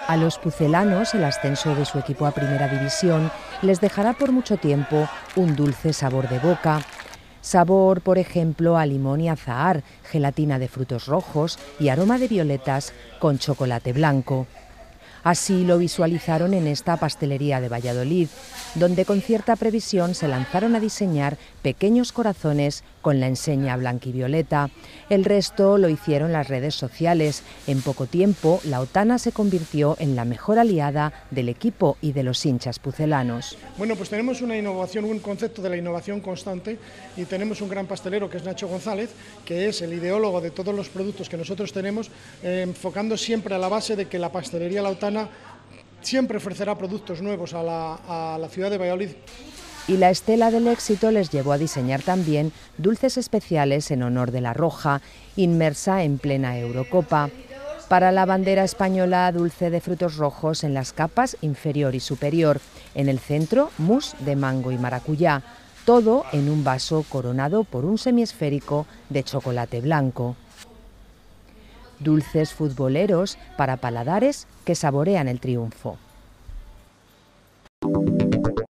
A los pucelanos el ascenso de su equipo a Primera División les dejará por mucho tiempo un dulce sabor de boca. Sabor, por ejemplo, a limón y azahar, gelatina de frutos rojos y aroma de violetas con chocolate blanco. Así lo visualizaron en esta pastelería de Valladolid, donde con cierta previsión se lanzaron a diseñar pequeños corazones con la enseña blanquivioleta. El resto lo hicieron las redes sociales. En poco tiempo, la Otana se convirtió en la mejor aliada del equipo y de los hinchas pucelanos. Bueno, pues tenemos una innovación, un concepto de la innovación constante, y tenemos un gran pastelero que es Nacho González, que es el ideólogo de todos los productos que nosotros tenemos, enfocando siempre a la base de que la pastelería La Otana siempre ofrecerá productos nuevos a la ciudad de Valladolid. Y la estela del éxito les llevó a diseñar también dulces especiales en honor de la Roja, inmersa en plena Eurocopa. Para la bandera española, dulce de frutos rojos en las capas inferior y superior. En el centro, mousse de mango y maracuyá. Todo en un vaso coronado por un semiesférico de chocolate blanco. Dulces futboleros para paladares que saborean el triunfo.